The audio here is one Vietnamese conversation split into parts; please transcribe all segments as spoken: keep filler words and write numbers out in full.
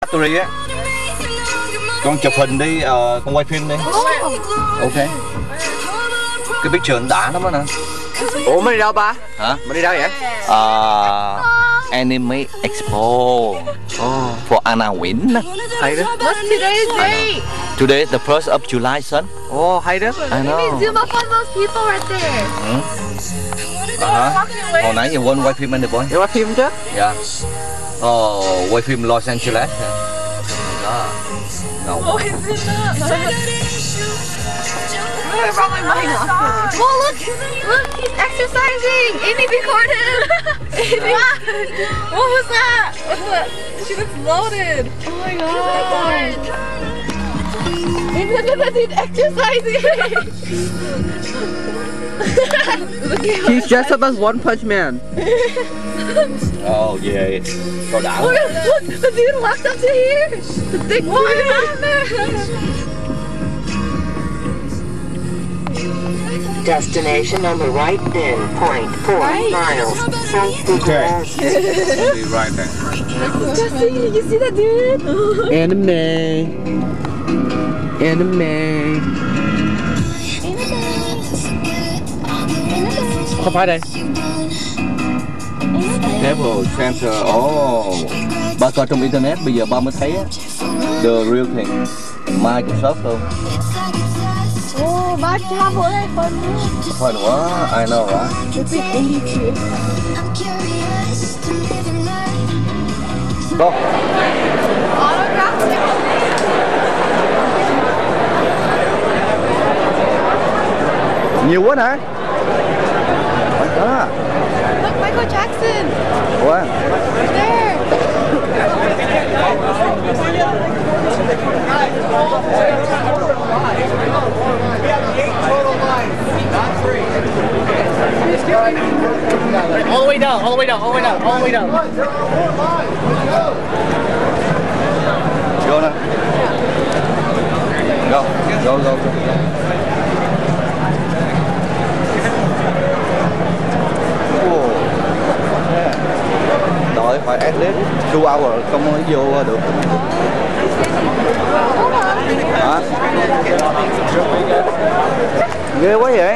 Factory á. Con chụp hình đi, uh, con quay phim đi. Ok. Cái picture đã lắm đó nè. Ủa mới đi đâu ba? Hả? Mới đi đâu vậy? Uh, Anime Expo oh. For Anna Nguyen. Hay đó. What's today's date? Today the first of July, son. Oh, hay đó. I know. Zoom up on those people right there. Ừ. Uh-huh. Hồi nãy giờ quên quay phim anh được boy. Để quay phim chứ? Dạ. Oh, quay phim Los Angeles. Đó. Ngầu. Oh, is it not? Oh, look! Look, he's exercising! Amy, record him! Amy, what was that? What's that? She looks loaded! Oh my god! Amy, look at that dude exercising! He's dressed up as One Punch Man. Oh yeah. Có đã. Look, look, the dude walked up to here! The big one! Destination on the right then, point four Right. miles. S Figueroa St. Be right there. Justin, did you see that dude? Anime. Anime. Không phải đây. Travel Center. Oh. Ba coi trong internet bây giờ ba mới thấy á. The real thing. Mai cũng shop luôn. Oh, bad travel ở đây fun. Fun quá. I know, right? It's like eighty-two. Go. Autograph Nhiều quá hả? Đó. Look, Michael Jackson. Wow. There. All the way down, all the way down, all the way down, all the way down. Go now. Go. Go, go, go. Oh. Yeah. Đợi phải at least two hours không mới vô được. Hả? Ghê quá vậy?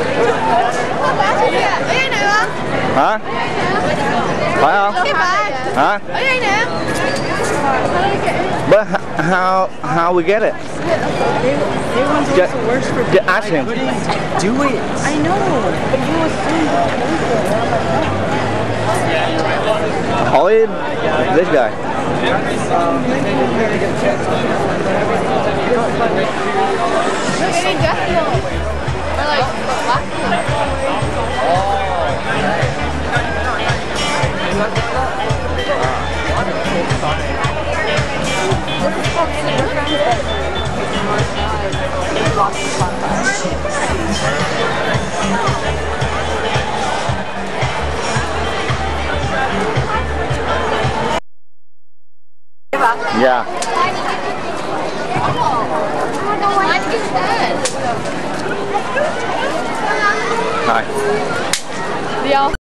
Hả? Phải không? Hả? But how how we get it? Just, just ask him. Do it. I know, but you assume. Hỏi this guy. Look, any Justin. Or like black. Yeah. Hi. Yeah.